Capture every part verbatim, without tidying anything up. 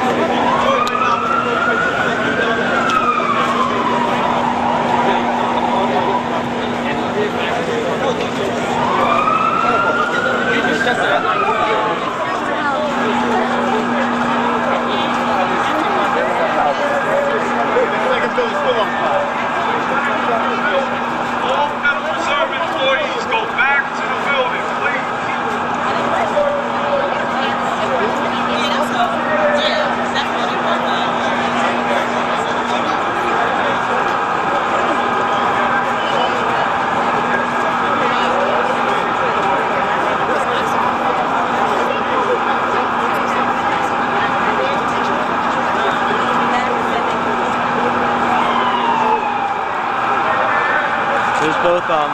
There's both um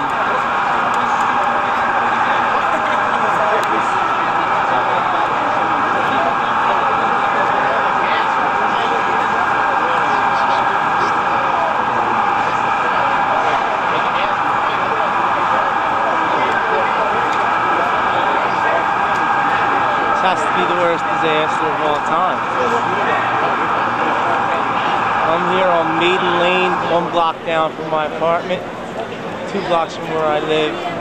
this has to be the worst disaster of all time. I'm here on Maiden Lane, one block down from my apartment. Two blocks from where I live.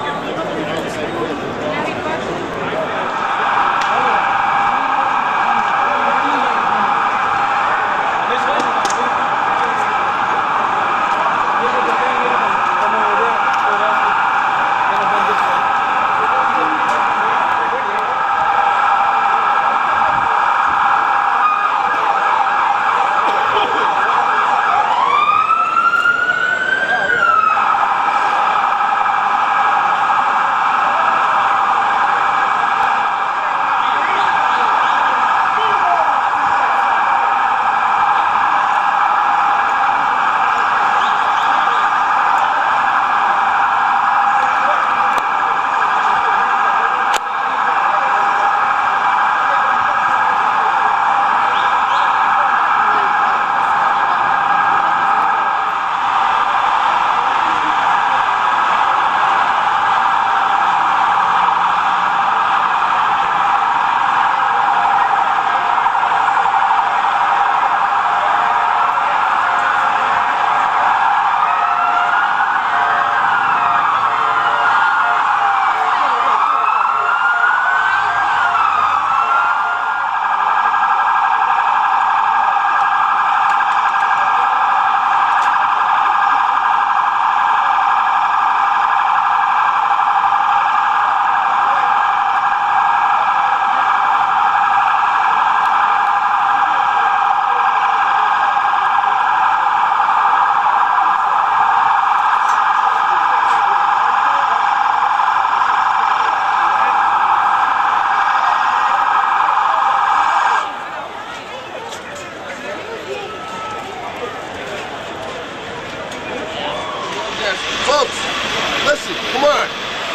Folks, listen, come on.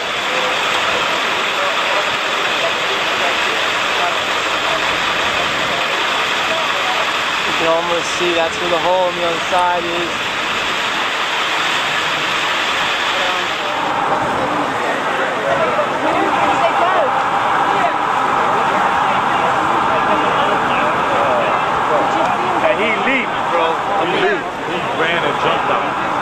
You can almost see that's where the hole on the other side is. And he leaped, bro. He leaped. He ran and jumped out.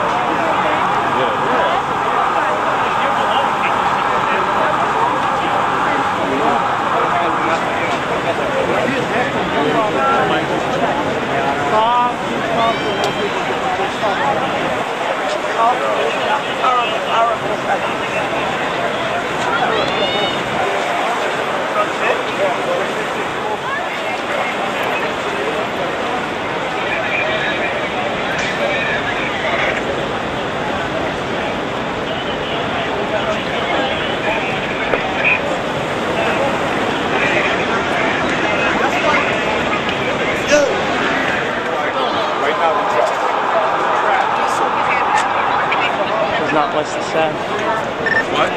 Not much to say. What?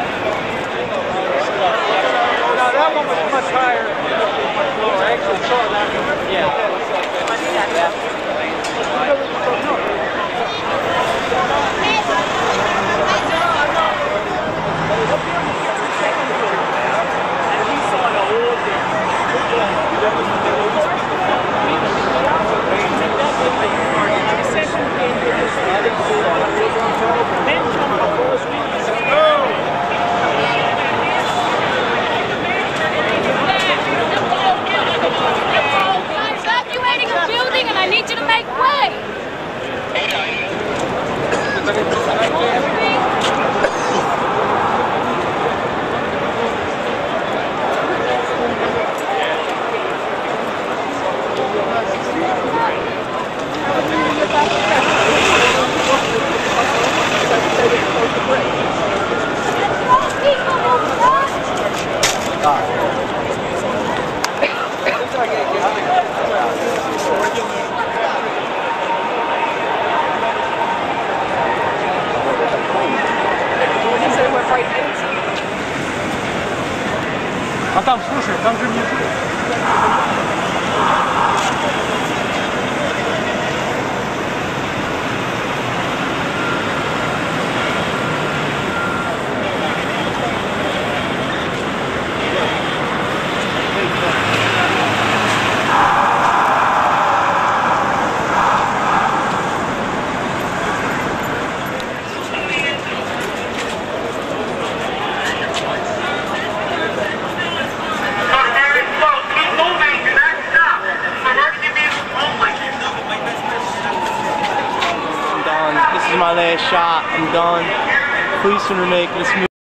No, that one was much higher, much lower. I actually saw that one. Yeah. And he saw the whole thing. last shot. I'm done. Police are making this move.